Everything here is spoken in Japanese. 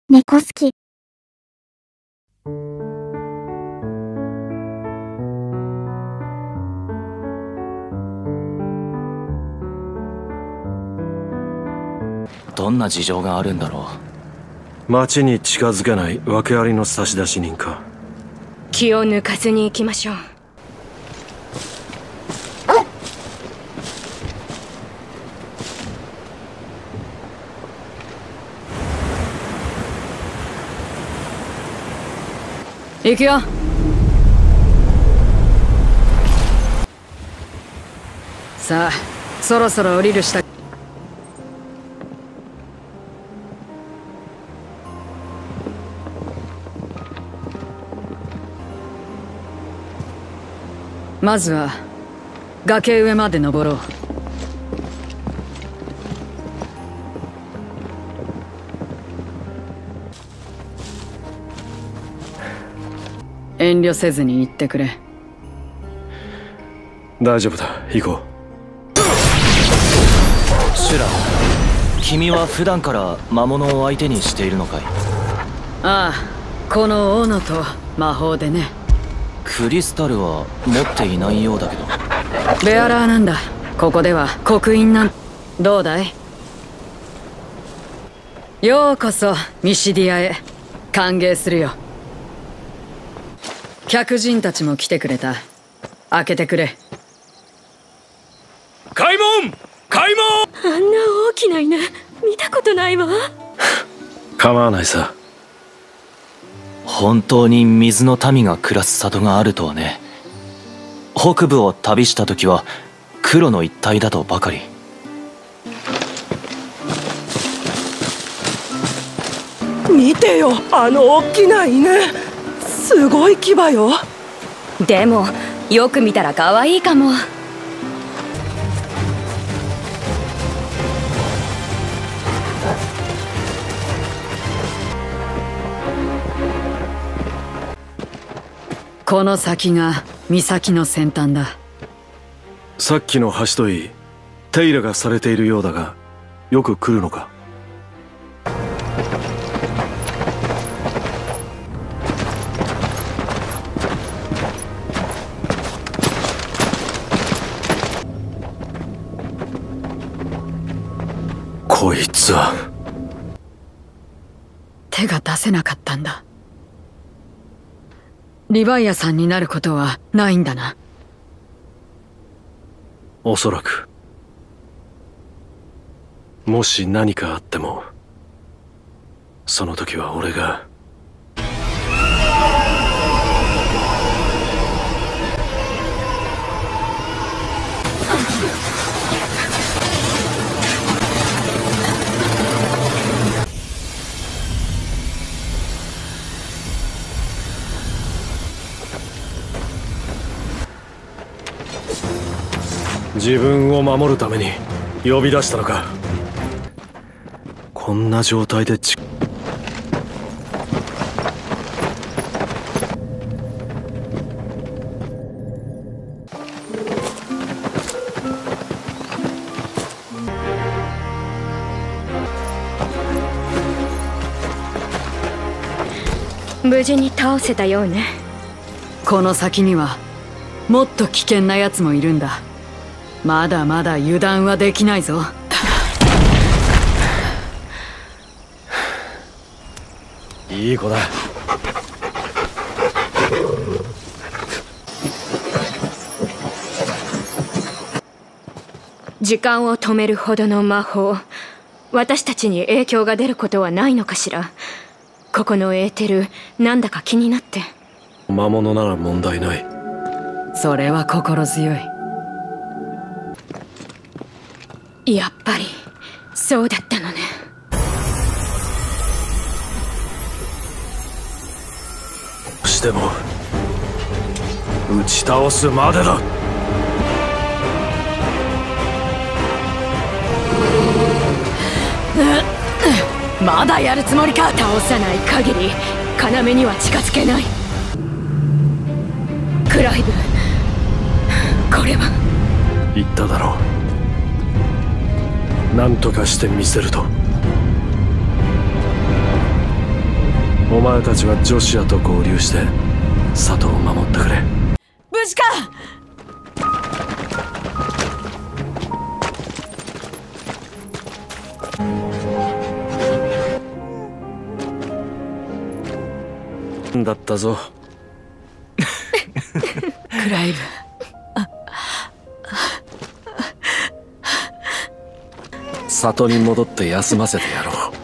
猫好き。 どんな事情があるんだろう。町に近づけない訳ありの差出人か。 気を抜かずに行きましょう。行くよ。さあ、そろそろ降りるしたまずは崖上まで登ろう。遠慮せずに言ってくれ。 大丈夫だ、行こう。 シュラ、君は普段から魔物を相手にしているのかい？ ああ、この斧と魔法でね。 クリスタルは持っていないようだけど。 ベアラーなんだ。ここでは刻印なん。どうだい？ようこそミシディアへ。歓迎するよ。客人たちも来てくれた。開けてくれ。 開門！開門！ あんな大きな犬見たことないわ。 構わないさ。 本当に水の民が暮らす里があるとはね。北部を旅した時は黒の一帯だとばかり。 見てよ、あの大きな犬。すごい牙よ。 でもよく見たら可愛いかも。 この先が岬の先端だ。 さっきの橋といい手入れがされているようだが、よく来るのか？こいつは。 手が出せなかったんだ。リヴァイアさんになることはないんだな。 おそらく。もし何かあっても、その時は俺が。自分を守るために呼び出したのか。こんな状態で無事に倒せたようね。 この先にはもっと危険なやつもいるんだ。まだまだ油断はできないぞ。 いい子だ。 時間を止めるほどの魔法、私たちに影響が出ることはないのかしら。ここのエーテル、なんだか気になって。 魔物なら問題ない。 それは心強い。 やっぱりそうだったのね。 どうしても打ち倒すまでだ。 まだやるつもりか。 倒さない限り要には近づけない。クライブ、これは。 言っただろう。何とかしてみせると。 お前たちはジョシュアと合流して里を守ってくれ。 無事か。 だったぞ。 クライブ、 里に戻って休ませてやろう。